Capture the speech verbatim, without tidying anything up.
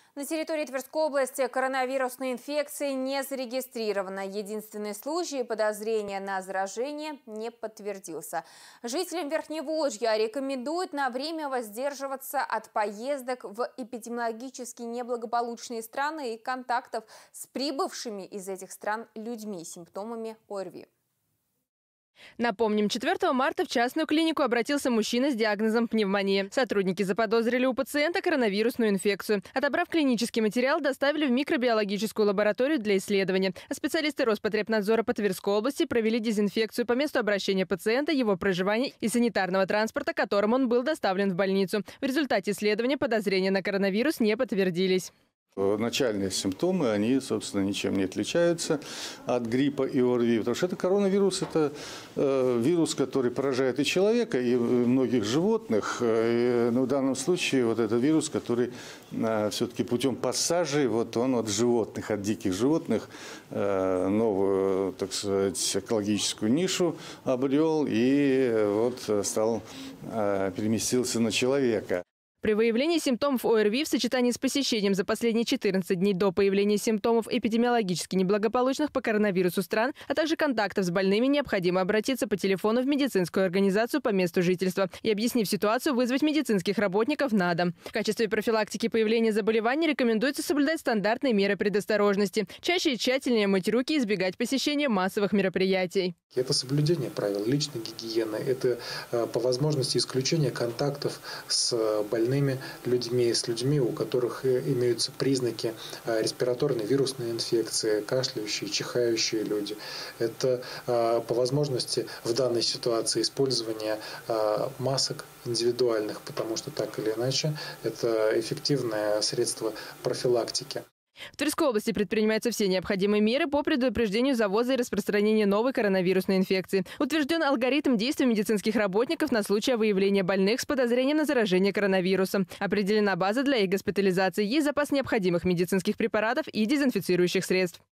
На территории Тверской области коронавирусной инфекции не зарегистрировано. Единственный случай подозрения на заражение не подтвердился. Жителям Верхневолжья рекомендуют на время воздерживаться от поездок в эпидемиологически неблагополучные страны и контактов с прибывшими из этих стран людьми с симптомами ОРВИ. Напомним, четвёртого марта в частную клинику обратился мужчина с диагнозом пневмония. Сотрудники заподозрили у пациента коронавирусную инфекцию. Отобрав клинический материал, доставили в микробиологическую лабораторию для исследования. А специалисты Роспотребнадзора по Тверской области провели дезинфекцию по месту обращения пациента, его проживания и санитарного транспорта, которым он был доставлен в больницу. В результате исследования подозрения на коронавирус не подтвердились. Начальные симптомы, они, собственно, ничем не отличаются от гриппа и ОРВИ, потому что это коронавирус, это э, вирус, который поражает и человека, и многих животных. И, ну, в данном случае вот этот вирус, который э, все-таки путем пассажей, вот он от животных, от диких животных, э, новую, так сказать, экологическую нишу обрел и вот стал, э, переместился на человека. При выявлении симптомов ОРВИ в сочетании с посещением за последние четырнадцать дней до появления симптомов эпидемиологически неблагополучных по коронавирусу стран, а также контактов с больными, необходимо обратиться по телефону в медицинскую организацию по месту жительства и, объяснив ситуацию, вызвать медицинских работников на дом. В качестве профилактики появления заболеваний рекомендуется соблюдать стандартные меры предосторожности. Чаще и тщательнее мыть руки и избегать посещения массовых мероприятий. Это соблюдение правил личной гигиены, это по возможности исключение контактов с больными людьми, с людьми, у которых имеются признаки респираторной вирусной инфекции, кашляющие, чихающие люди. Это по возможности в данной ситуации использование масок индивидуальных, потому что так или иначе это эффективное средство профилактики. В Тверской области предпринимаются все необходимые меры по предупреждению завоза и распространения новой коронавирусной инфекции. Утвержден алгоритм действий медицинских работников на случай выявления больных с подозрением на заражение коронавирусом. Определена база для их госпитализации, есть запас необходимых медицинских препаратов и дезинфицирующих средств.